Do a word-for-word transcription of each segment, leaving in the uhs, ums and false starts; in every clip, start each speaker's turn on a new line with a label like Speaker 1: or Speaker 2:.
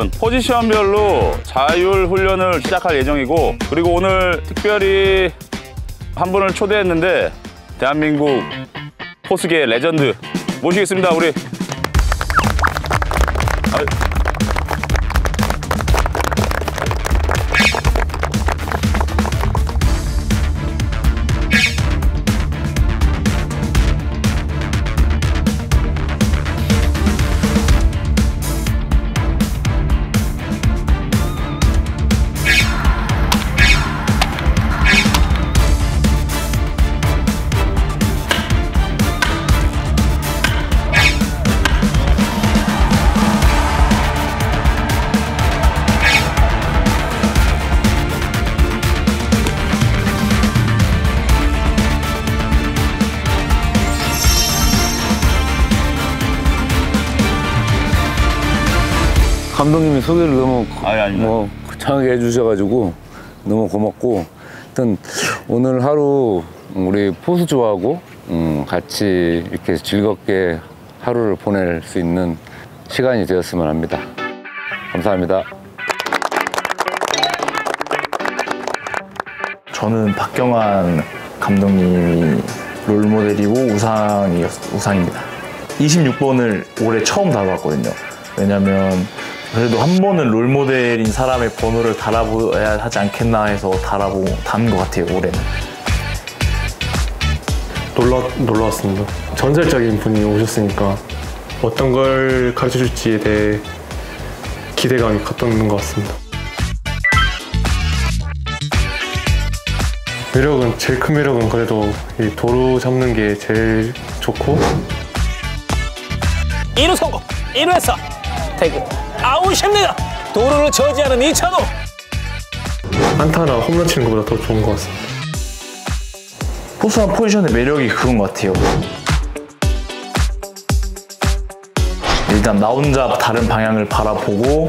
Speaker 1: 오늘은 포지션별로 자율 훈련을 시작할 예정이고, 그리고 오늘 특별히 한 분을 초대했는데 대한민국 포수계의 레전드 모시겠습니다. 우리 아유.
Speaker 2: 감독님이 소개를 너무
Speaker 1: 아니,
Speaker 2: 뭐 거창하게 해주셔가지고 너무 고맙고, 하여튼 오늘 하루 우리 포수조하고 음, 같이 이렇게 즐겁게 하루를 보낼 수 있는 시간이 되었으면 합니다. 감사합니다.
Speaker 3: 저는 박경환 감독님이 롤모델이고 우상이었, 우상입니다. 이십육 번을 올해 처음 달아봤거든요. 왜냐면 그래도 한 번은 롤모델인 사람의 번호를 달아보아야 하지 않겠나 해서 달아보고 단 것 같아요, 올해는.
Speaker 4: 놀라, 놀라웠습니다. 전설적인 분이 오셨으니까 어떤 걸 가르쳐줄지에 대해 기대감이 갔던 것 같습니다. 매력은, 제일 큰 매력은 그래도 이 도루 잡는 게 제일 좋고,
Speaker 5: 일 루 성공! 일 루에서 태그 아웃입니다! 도루를 저지하는 이찬호!
Speaker 4: 안타나 홈런 치는 것보다 더 좋은 것 같습니다.
Speaker 3: 포수한 포지션의 매력이 그런 것 같아요. 일단 나 혼자 다른 방향을 바라보고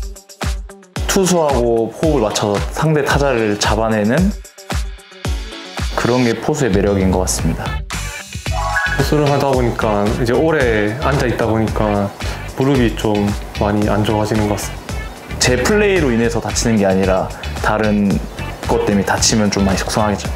Speaker 3: 투수하고 호흡을 맞춰서 상대 타자를 잡아내는 그런 게 포수의 매력인 것 같습니다.
Speaker 4: 포수를 하다 보니까 이제 오래 앉아 있다 보니까 무릎이 좀 많이 안 좋아지는 것 같습니다.
Speaker 3: 제 플레이로 인해서 다치는 게 아니라 다른 것 때문에 다치면 좀 많이 속상하겠죠.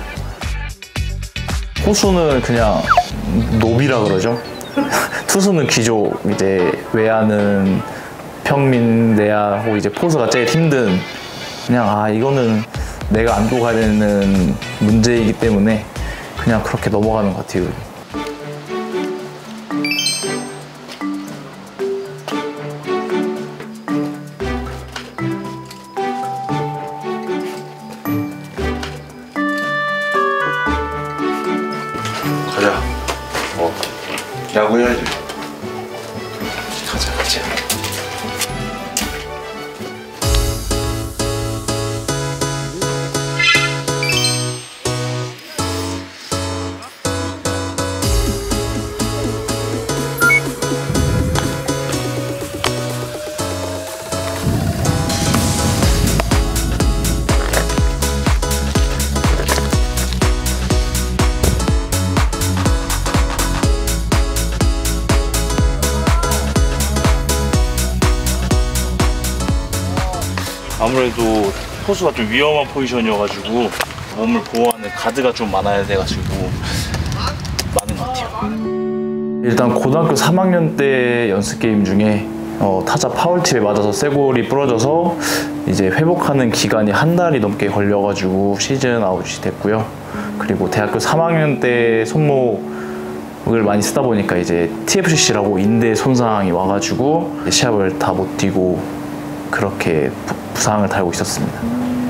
Speaker 3: 포수는 그냥 노비라 그러죠. 투수는 귀족, 이제 외야는 평민, 내야하고 이제 포수가 제일 힘든, 그냥 아 이거는 내가 안고 가야 되는 문제이기 때문에 그냥 그렇게 넘어가는 것 같아요.
Speaker 6: 가자. 어, 야구 해야지. 가자, 가자.
Speaker 7: 아무래도 포수가 좀 위험한 포지션이어가지고 몸을 보호하는 가드가 좀 많아야 돼가지고 많은 것 같아요.
Speaker 3: 일단 고등학교 삼 학년 때 연습 게임 중에 어, 타자 파울팁에 맞아서 쇄골이 부러져서 이제 회복하는 기간이 한 달이 넘게 걸려가지고 시즌 아웃이 됐고요. 그리고 대학교 삼 학년 때 손목을 많이 쓰다 보니까 이제 티에프씨씨라고 인대 손상이 와가지고 시합을 다 못 뛰고 그렇게 부, 부상을 달고 있었습니다.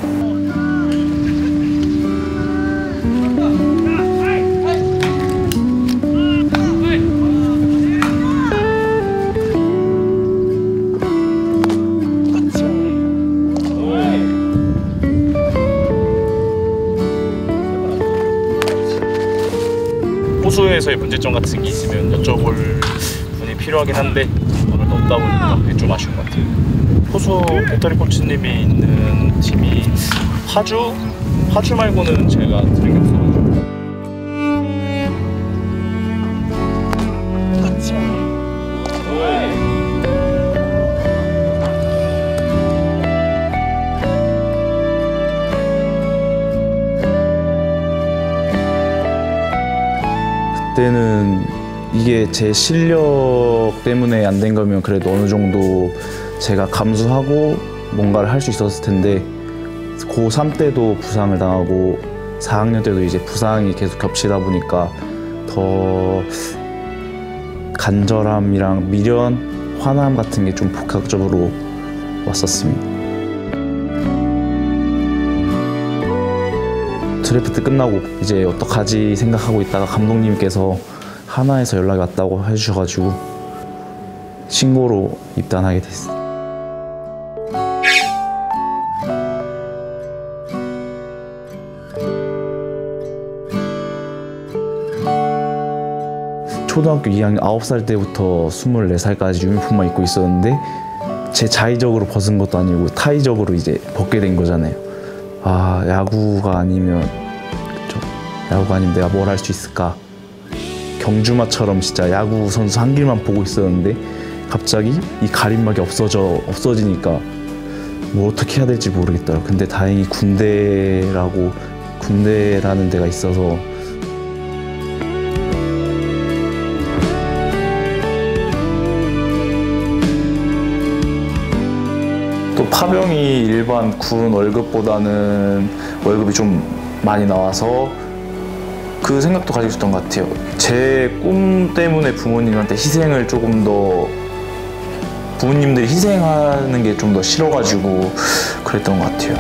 Speaker 7: 포수에서의 문제점 같은 게 있으면 여쭤볼 분이 필요하긴 한데 오늘도 없다 보니까 그게 좀 아쉬운 것 같아요. 포수 배터리 코치님이 있는 팀이 파주? 파주 말고는 제가 들은 게 없어가지고.
Speaker 3: 이게 제 실력 때문에 안 된 거면 그래도 어느 정도 제가 감수하고 뭔가를 할 수 있었을 텐데 고삼 때도 부상을 당하고 사 학년 때도 이제 부상이 계속 겹치다 보니까 더 간절함이랑 미련, 화남 같은 게 좀 복합적으로 왔었습니다. 드래프트 끝나고 이제 어떡하지 생각하고 있다가 감독님께서 하나에서 연락이 왔다고 해주셔가지고 신고로 입단하게 됐어요. 초등학교 이 학년 아홉 살 때부터 스물네 살까지 유니폼만 입고 있었는데 제 자의적으로 벗은 것도 아니고 타의적으로 이제 벗게 된 거잖아요. 아, 야구가 아니면 그쵸? 야구가 아니면 내가 뭘 할 수 있을까? 경주마처럼 진짜 야구 선수 한 길만 보고 있었는데 갑자기 이 가림막이 없어져 없어지니까 뭐 어떻게 해야 될지 모르겠더라고요. 근데 다행히 군대라고 군대라는 데가 있어서 또 파병이 일반 군 월급보다는 월급이 좀 많이 나와서 그 생각도 가지고 있었던 것 같아요. 제 꿈 때문에 부모님한테 희생을 조금 더 부모님들이 희생하는 게 좀 더 싫어가지고 그랬던 것 같아요.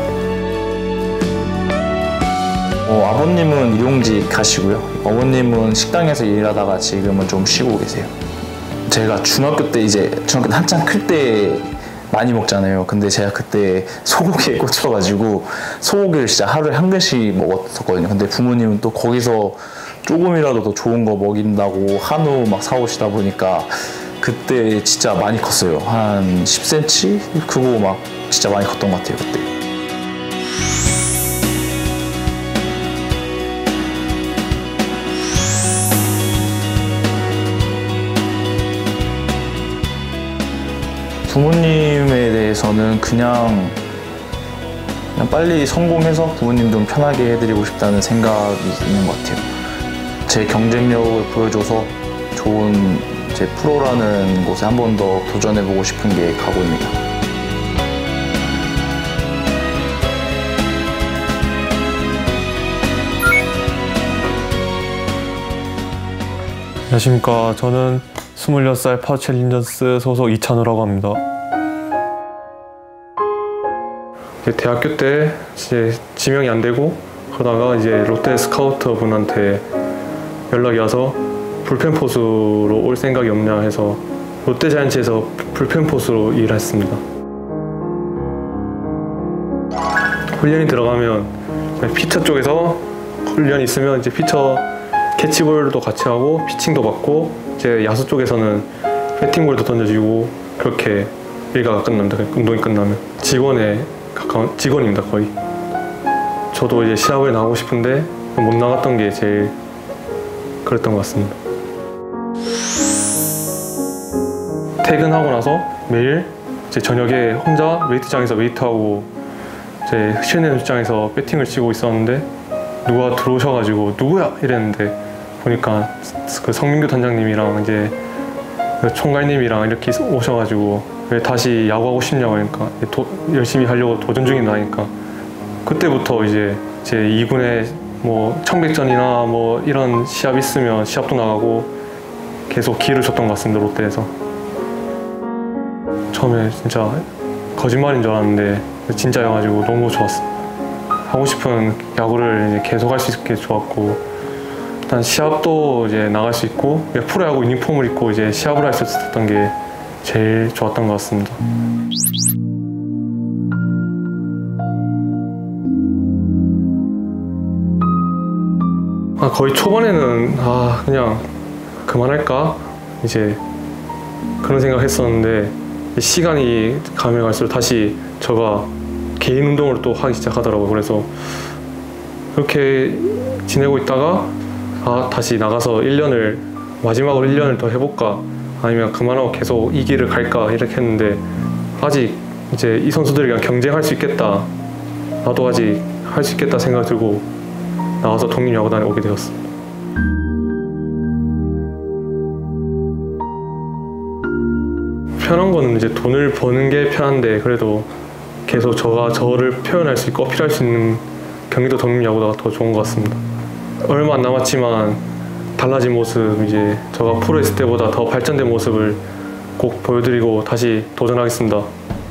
Speaker 3: 어, 아버님은 일용직 하시고요. 어머님은 식당에서 일하다가 지금은 좀 쉬고 계세요. 제가 중학교 때 이제 중학교 때 한창 클 때 많이 먹잖아요. 근데 제가 그때 소고기에 꽂혀가지고 소고기를 진짜 하루에 한 개씩 먹었었거든요. 근데 부모님은 또 거기서 조금이라도 더 좋은 거 먹인다고 한우 막 사오시다 보니까 그때 진짜 많이 컸어요. 한 십 센티미터? 그거 막 진짜 많이 컸던 것 같아요, 그때. 부모님에 대해서는 그냥, 그냥 빨리 성공해서 부모님 좀 편하게 해드리고 싶다는 생각이 있는 것 같아요. 제 경쟁력을 보여줘서 좋은 제 프로라는 곳에 한 번 더 도전해보고 싶은 게 각오입니다.
Speaker 4: 안녕하십니까. 저는 스물여섯 살 파워챌린저스 소속 이찬우라고 합니다. 대학교 때 이제 지명이 안 되고 그러다가 이제 롯데 스카우트 분한테 연락이 와서 불펜 포수로 올 생각이 없냐 해서 롯데 자이언츠에서 불펜 포수로 일했습니다. 훈련이 들어가면 피처 쪽에서 훈련이 있으면 이제 피처 캐치볼도 같이 하고 피칭도 받고 이제 야수 쪽에서는 배팅볼도 던져주고 그렇게 일과가 끝납니다. 운동이 끝나면 직원에 가까운 직원입니다, 거의. 저도 이제 시합을 나가고 싶은데 못 나갔던 게 제일 그랬던 것 같습니다. 퇴근하고 나서 매일 이제 저녁에 혼자 웨이트장에서 웨이트하고 이제 쉬는 연습장에서 배팅을 치고 있었는데 누가 들어오셔가지고 누구야? 이랬는데 보니까 그 성민규 단장님이랑 이제 그 총괄님이랑 이렇게 오셔가지고 왜 다시 야구하고 싶냐고 하니까 도, 열심히 하려고 도전 중이다 하니까 그때부터 이제 제 이 군에 뭐 청백전이나 뭐 이런 시합 있으면 시합도 나가고 계속 기회를 줬던 것 같습니다, 롯데에서. 처음에 진짜 거짓말인 줄 알았는데 진짜여가지고 너무 좋았어요. 하고 싶은 야구를 이제 계속 할 수 있게 좋았고 일단 시합도 이제 나갈 수 있고 프로야구 유니폼을 입고 이제 시합을 할 수 있었던 게 제일 좋았던 것 같습니다. 아, 거의 초반에는 아 그냥 그만할까 이제 그런 생각했었는데 시간이 가면 갈수록 다시 제가 개인 운동을 또 하기 시작하더라고요. 그래서 그렇게 지내고 있다가 아 다시 나가서 일 년을 마지막으로 일 년을 더 해볼까 아니면 그만하고 계속 이 길을 갈까 이렇게 했는데 아직 이제 이 선수들이랑 경쟁할 수 있겠다, 나도 아직 할 수 있겠다 생각 들고 나와서 독립야구단에 오게 되었습니다. 편한 거는 이제 돈을 버는 게 편한데 그래도 계속 저가 저를 표현할 수 있고 어필할 수 있는 경기도 덕림 야구가 더 좋은 것 같습니다. 얼마 안 남았지만 달라진 모습, 이제 저가 프로에 있을 때보다 더 발전된 모습을 꼭 보여드리고 다시 도전하겠습니다.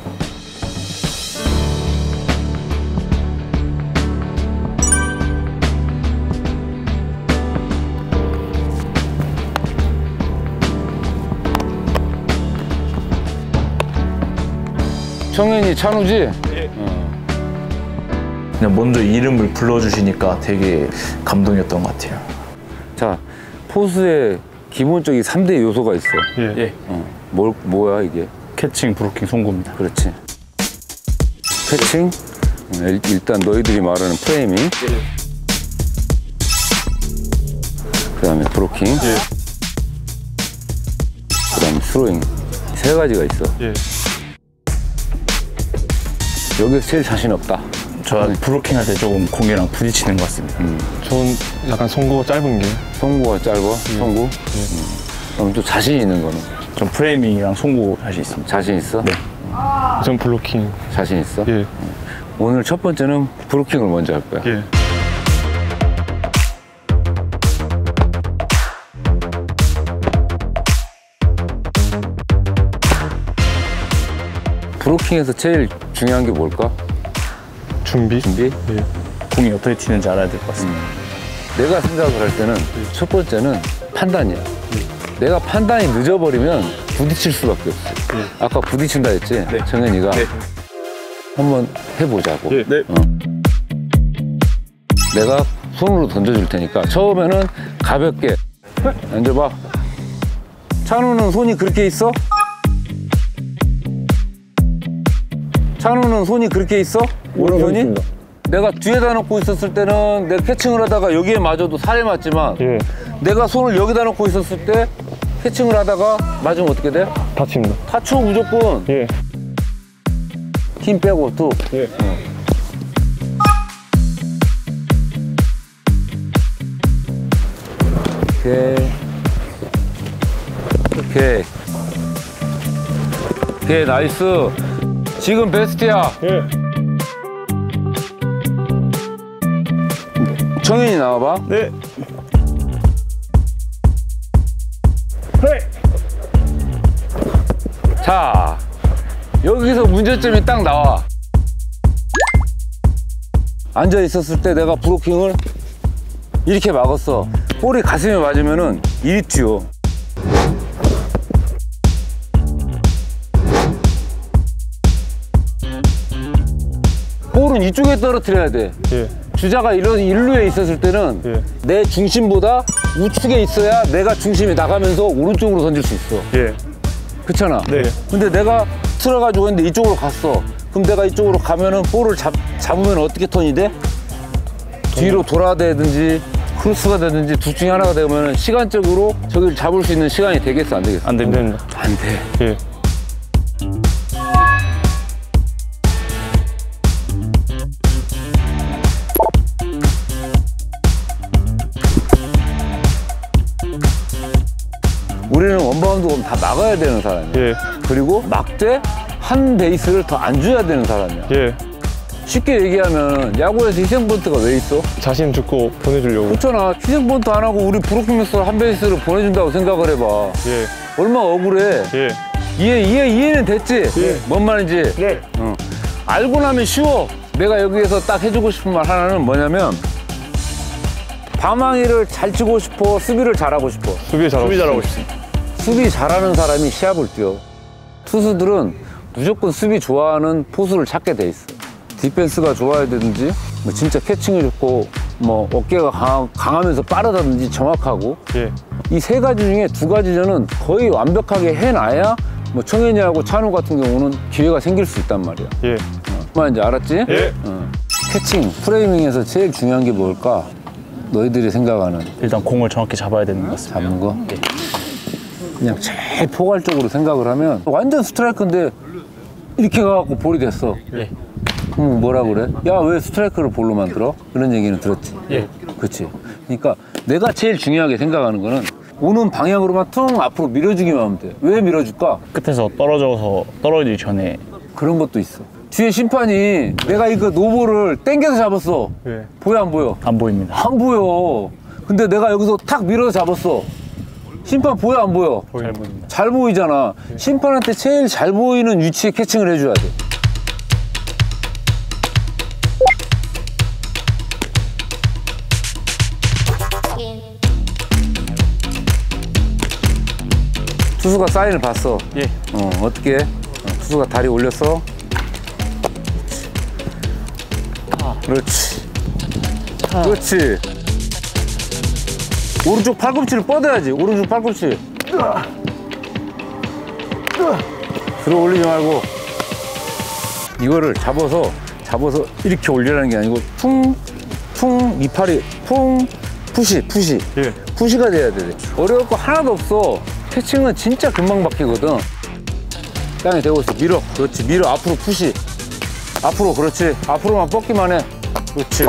Speaker 2: 청년이 찬우지?
Speaker 3: 그냥 먼저 이름을 불러주시니까 되게 감동이었던 것 같아요.
Speaker 2: 자, 포수의 기본적인 삼 대 요소가 있어.
Speaker 4: 예.
Speaker 3: 예.
Speaker 2: 어. 뭘, 뭐야 이게?
Speaker 1: 캐칭, 브로킹, 송구입니다.
Speaker 2: 그렇지. 캐칭, 일- 일단 너희들이 말하는 프레이밍, 그 다음에 브로킹, 그 다음에 스로잉. 세 가지가 있어.
Speaker 4: 예.
Speaker 2: 여기서 제일 자신 없다.
Speaker 3: 저 브로킹 할 때 조금 공이랑 부딪히는 것 같습니다.
Speaker 4: 저는 약간 송구가 짧은 게
Speaker 2: 송구가 짧아? 송구? 음. 그럼 또 자신 있는 거는?
Speaker 3: 전 프레이밍이랑 송구 할 수 있습니다.
Speaker 2: 자신 있어?
Speaker 3: 네.
Speaker 4: 전 블로킹.
Speaker 2: 자신 있어?
Speaker 4: 예.
Speaker 2: 오늘 첫 번째는 브로킹을 먼저 할 거야.
Speaker 4: 예.
Speaker 2: 브로킹에서 제일 중요한 게 뭘까?
Speaker 4: 준비.
Speaker 2: 준비?
Speaker 3: 공이 어떻게 튀는지 알아야 될 것 같습니다.
Speaker 2: 내가 생각을 할 때는 첫 번째는 판단이야. 내가 판단이 늦어버리면 부딪힐 수밖에 없어. 아까 부딪힌다 했지? 정현이가. 한번 해보자고.
Speaker 4: 예.
Speaker 3: 네.
Speaker 2: 어. 내가 손으로 던져줄 테니까 처음에는 가볍게 앉아봐. 찬우는 손이 그렇게 있어? 찬우는 손이 그렇게 있어? 오른손이? 내가 뒤에다 놓고 있었을 때는 내가 캐칭을 하다가 여기에 맞아도 살에 맞지만
Speaker 4: 예.
Speaker 2: 내가 손을 여기다 놓고 있었을 때 캐칭을 하다가 맞으면 어떻게 돼?
Speaker 4: 다칩니다.
Speaker 2: 다쳐 무조건.
Speaker 4: 예.
Speaker 2: 힘 빼고 또.
Speaker 4: 예.
Speaker 2: 오케이. 오케이. 오케이, 나이스. 지금 베스트야.
Speaker 4: 예.
Speaker 2: 정현이 나와봐.
Speaker 4: 네.
Speaker 2: 자, 여기서 문제점이 딱 나와. 앉아 있었을 때 내가 브로킹을 이렇게 막았어. 볼이 가슴에 맞으면은 이리 튀어. 볼은 이쪽에 떨어뜨려야 돼.
Speaker 4: 예.
Speaker 2: 주자가 이런 일루에 있었을 때는
Speaker 4: 예.
Speaker 2: 내 중심보다 우측에 있어야 내가 중심이 나가면서 오른쪽으로 던질 수 있어.
Speaker 4: 예.
Speaker 2: 그렇잖아.
Speaker 4: 네.
Speaker 2: 근데 내가 틀어가지고 했는데 이쪽으로 갔어. 그럼 내가 이쪽으로 가면은 볼을 잡, 잡으면 어떻게 턴이 돼? 뒤로 돌아대든지 크로스가 되든지 둘 중에 하나가 되면 시간적으로 저기를 잡을 수 있는 시간이 되겠어, 안 되겠어?
Speaker 3: 안 됩니다.
Speaker 4: 됩니다.
Speaker 2: 안 돼.
Speaker 4: 예.
Speaker 2: 우리는 원바운드 오면 다 막아야 되는 사람이야.
Speaker 4: 예.
Speaker 2: 그리고 막되 한 베이스를 더 안 줘야 되는 사람이야.
Speaker 4: 예.
Speaker 2: 쉽게 얘기하면 야구에서 희생번트가 왜 있어?
Speaker 4: 자신 죽고 보내주려고.
Speaker 2: 그렇잖아. 희생번트 안 하고 우리 브로킹에서 한 베이스를 보내준다고 생각을 해봐.
Speaker 4: 예.
Speaker 2: 얼마나 억울해.
Speaker 4: 예.
Speaker 2: 이해, 이해, 이해는 됐지?
Speaker 4: 예.
Speaker 2: 뭔 말인지?
Speaker 4: 네.
Speaker 2: 어. 알고 나면 쉬워. 내가 여기에서 딱 해주고 싶은 말 하나는 뭐냐면 방망이를 잘 치고 싶어, 수비를 잘하고 싶어.
Speaker 4: 수비 잘하고
Speaker 3: 수비 잘하고 싶습니다.
Speaker 2: 수비 잘하는 사람이 시합을 뛰어. 투수들은 무조건 수비 좋아하는 포수를 찾게 돼 있어. 디펜스가 좋아야 되든지, 뭐 진짜 캐칭이 좋고, 뭐 어깨가 강하, 강하면서 빠르다든지 정확하고.
Speaker 4: 예.
Speaker 2: 이 세 가지 중에 두 가지는 거의 완벽하게 해놔야 뭐 청현이하고 찬우 같은 경우는 기회가 생길 수 있단 말이야.
Speaker 4: 예.
Speaker 2: 뭐 이제 알았지?
Speaker 4: 예.
Speaker 2: 어. 캐칭, 프레이밍에서 제일 중요한 게 뭘까? 너희들이 생각하는
Speaker 3: 일단 공을 정확히 잡아야 되는 것 같습니다.
Speaker 2: 잡는 거? 그냥 제일 포괄적으로 생각을 하면 완전 스트라이크인데 이렇게 가갖고 볼이 됐어.
Speaker 3: 예.
Speaker 2: 그럼 뭐라 그래? 야, 왜 스트라이크를 볼로 만들어? 그런 얘기는 들었지?
Speaker 3: 예.
Speaker 2: 그렇지. 그러니까 내가 제일 중요하게 생각하는 거는 오는 방향으로만 퉁 앞으로 밀어주기만 하면 돼. 왜 밀어줄까?
Speaker 3: 끝에서 떨어져서 떨어지기 전에
Speaker 2: 그런 것도 있어. 뒤에 심판이 내가 이거 노볼을 땡겨서 잡았어.
Speaker 4: 예.
Speaker 2: 보여 안 보여?
Speaker 3: 안 보입니다.
Speaker 2: 안 보여. 근데 내가 여기서 탁 밀어서 잡았어. 심판 보여 안 보여?
Speaker 4: 잘 보입니다.
Speaker 2: 잘 보이잖아. 심판한테 제일 잘 보이는 위치에 캐칭을 해줘야 돼. 투수가 사인을 봤어.
Speaker 3: 예.
Speaker 2: 어, 어떻게? 어, 투수가 다리 올렸어. 그렇지. 그렇지. 오른쪽 팔꿈치를 뻗어야지. 오른쪽 팔꿈치. 들어 올리지 말고. 이거를 잡아서, 잡아서 이렇게 올리라는 게 아니고, 퉁, 퉁, 이 팔이 퉁, 푸시, 푸시.
Speaker 4: 예.
Speaker 2: 푸시가 돼야 돼. 어려울 거 하나도 없어. 캐칭은 진짜 금방 바뀌거든. 땅에 대고 있어. 밀어. 그렇지. 밀어. 앞으로 푸시. 앞으로. 그렇지. 앞으로만 뻗기만 해. 그렇지.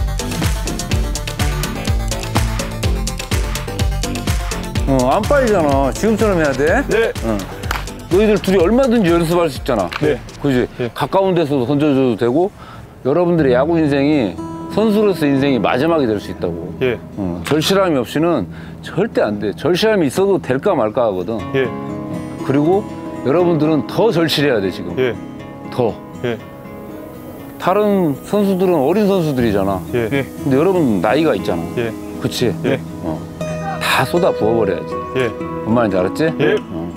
Speaker 2: 어, 안 빠지잖아. 지금처럼 해야 돼.
Speaker 4: 네.
Speaker 2: 어. 너희들 둘이 얼마든지 연습할 수 있잖아.
Speaker 4: 네.
Speaker 2: 그지?
Speaker 4: 예.
Speaker 2: 가까운 데서도 던져줘도 되고, 여러분들의 야구 인생이 선수로서 인생이 마지막이 될 수 있다고.
Speaker 4: 예.
Speaker 2: 어, 절실함이 없이는 절대 안 돼. 절실함이 있어도 될까 말까 하거든.
Speaker 4: 예.
Speaker 2: 그리고 여러분들은 더 절실해야 돼, 지금.
Speaker 4: 예.
Speaker 2: 더.
Speaker 4: 예.
Speaker 2: 다른 선수들은 어린 선수들이잖아.
Speaker 4: 예.
Speaker 2: 근데 여러분 나이가 있잖아.
Speaker 4: 예.
Speaker 2: 그치?
Speaker 4: 예.
Speaker 2: 어. 다 쏟아 부어버려야지.
Speaker 4: 예.
Speaker 2: 뭔 말인지 알았지?
Speaker 4: 예.
Speaker 2: 어.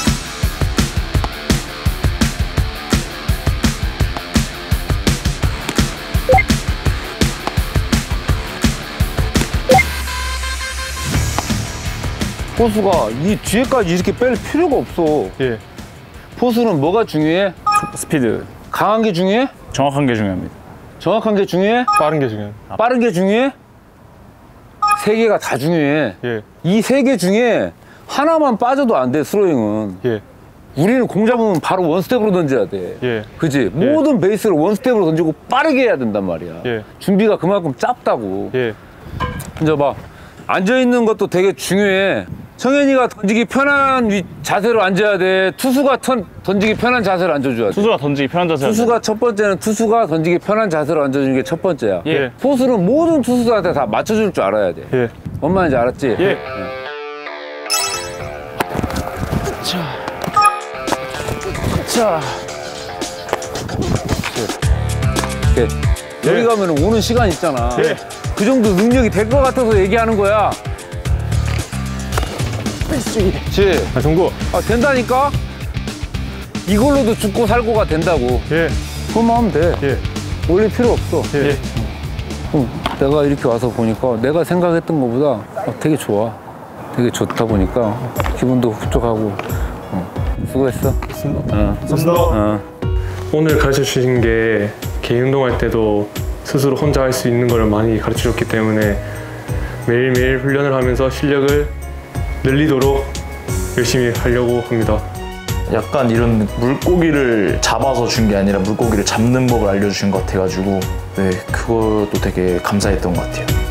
Speaker 2: 포수가 이 뒤에까지 이렇게 뺄 필요가 없어.
Speaker 4: 예.
Speaker 2: 포수는 뭐가 중요해?
Speaker 3: 스피드
Speaker 2: 강한 게 중요해?
Speaker 3: 정확한 게 중요합니다.
Speaker 2: 정확한 게 중요해?
Speaker 4: 빠른 게 중요합니다.
Speaker 2: 빠른 게 중요해? 세 개가 다 중요해.
Speaker 4: 예.
Speaker 2: 이 세 개 중에 하나만 빠져도 안 돼, 스로잉은.
Speaker 4: 예.
Speaker 2: 우리는 공 잡으면 바로 원스텝으로 던져야 돼.
Speaker 4: 예.
Speaker 2: 그지? 모든 베이스를 원스텝으로 던지고 빠르게 해야 된단 말이야.
Speaker 4: 예.
Speaker 2: 준비가 그만큼 짧다고.
Speaker 4: 예.
Speaker 2: 이제 봐. 앉아있는 것도 되게 중요해. 성현이가 던지기 편한 위, 자세로 앉아야 돼. 투수가 턴, 던지기 편한 자세로 앉아줘야 돼.
Speaker 3: 투수가 던지기 편한 자세.
Speaker 2: 투수가 첫 번째는 투수가 던지기 편한 자세로 앉아주는 게 첫 번째야.
Speaker 4: 예.
Speaker 2: 포수는 모든 투수들한테 다 맞춰줄 줄 알아야 돼.
Speaker 4: 예.
Speaker 2: 뭔 말인지 알았지?
Speaker 4: 예.
Speaker 3: 자,
Speaker 2: 이렇게. 여기 가면 오는 시간 있잖아.
Speaker 4: 예.
Speaker 2: 그 정도 능력이 될 것 같아서 얘기하는 거야. 그렇지.
Speaker 4: 아, 정구.
Speaker 2: 아, 된다니까? 이걸로도 죽고 살고가 된다고.
Speaker 4: 예.
Speaker 2: 그것만 하면 돼.
Speaker 4: 예.
Speaker 2: 올릴 필요 없어.
Speaker 4: 예.
Speaker 2: 응. 내가 이렇게 와서 보니까 내가 생각했던 것보다 어, 되게 좋아. 되게 좋다 보니까 기분도 흡족하고. 어. 수고했어. 어.
Speaker 4: 감사합니다.
Speaker 2: 어.
Speaker 4: 오늘 가르쳐 주신 게 개인 운동할 때도 스스로 혼자 할 수 있는 걸 많이 가르쳐 줬기 때문에 매일매일 훈련을 하면서 실력을 늘리도록 열심히 하려고 합니다.
Speaker 3: 약간 이런 물고기를 잡아서 준 게 아니라 물고기를 잡는 법을 알려주신 것 같아가지고 네, 그것도 되게 감사했던 것 같아요.